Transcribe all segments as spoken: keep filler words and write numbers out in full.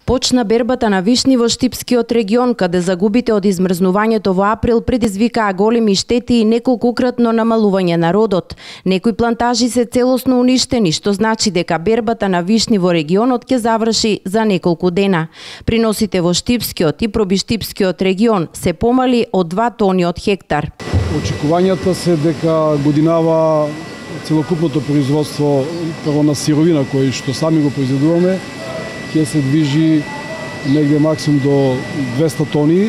Почна бербата на вишни во Штипскиот регион, каде загубите од измрзнувањето во април предизвикаа големи штети и неколкукратно намалување на родот. Некои плантажи се целосно уништени, што значи дека бербата на вишни во регионот ќе заврши за неколку дена. Приносите во Штипскиот и Пробиштипскиот регион се помали од два тони од хектар. Очекувањата се дека годинава целокупното производство прво на сировина кој што сами го произведуваме ќе се движи негде максимум до двеста тони.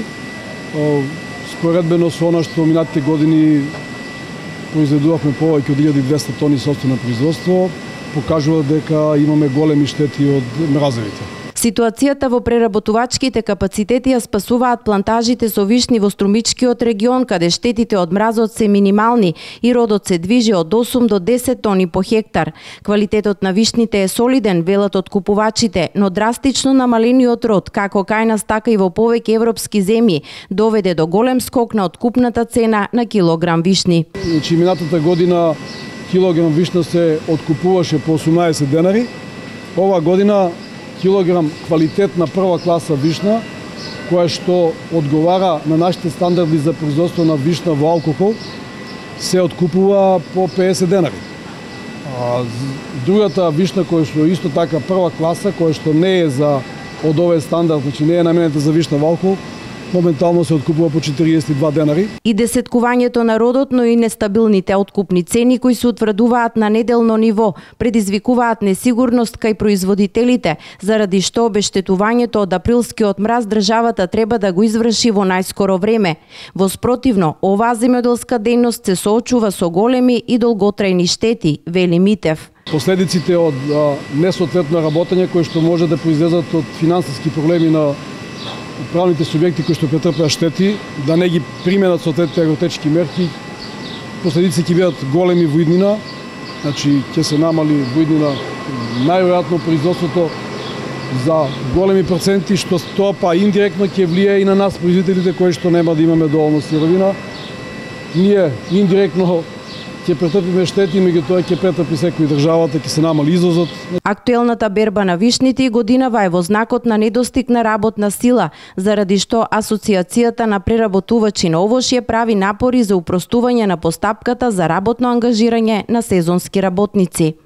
Споредбено со она што минатите години произведувавме повеќе од илјада и двеста тони сопствено производство, покажува дека имаме големи штети од мразевите. Ситуацијата во преработувачките капацитети ја спасуваат плантажите со вишни во Струмичкиот регион, каде штетите од мразот се минимални и родот се движи од осум до десет тони по хектар. Квалитетот на вишните е солиден, велат откупувачите, но драстично намалениот род, како кај нас така и во повеќе европски земји, доведе до голем скок на откупната цена на килограм вишни. Значи, минатата година килограм вишна се откупуваше по осумнаесет денари. Ова година килограм квалитетна прва класа вишна, која што одговара на нашите стандарди за производство на вишна во алкохол, се откупува по педесет денари. А другата вишна која што исто така прва класа, која што не е за од овој стандард, значи не е наменета за вишна во алкохол, моментално се откупува по четириесет и два денари. И десеткувањето на родот, но и нестабилните откупни цени кои се утврдуваат на неделно ниво, предизвикуваат несигурност кај производителите, заради што обештетувањето од априлскиот мраз државата треба да го изврши во најскоро време. Во спротивно, оваа земјоделска дејност се соочува со големи и долготрајни штети, вели Митев. Последиците од а, несоодветно работење кои што може да произлезат од финансиски проблеми на правните субјекти кои што претрпеа штети, да не ги применат соодветните агротечки мерки, последици ќе бидат големи во иднина, значи ќе се намали во иднина најверојатно производството за големи проценти, што тоа па индиректно ќе влијае и на нас производителите кои што нема да имаме доволно сировина. Ние индиректно ќе претрпиме штети, меѓутоа ќе претрпи секој државата, ќе се намали извозот. Актуелната берба на вишните и годинава е во знакот на недостиг на работна сила, заради што Асоциацијата на преработувачи на овошје прави напори за упростување на постапката за работно ангажирање на сезонски работници.